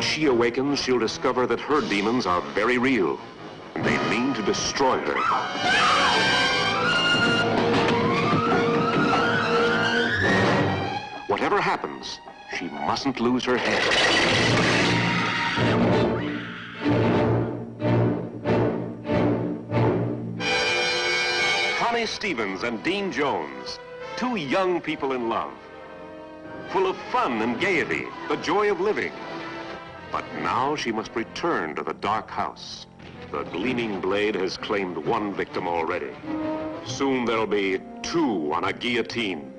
she awakens, she'll discover that her demons are very real, and they mean to destroy her. Whatever happens, she mustn't lose her head. Connie Stevens and Dean Jones, two young people in love, full of fun and gaiety, the joy of living. But now she must return to the dark house. The gleaming blade has claimed one victim already. Soon there'll be two on a guillotine.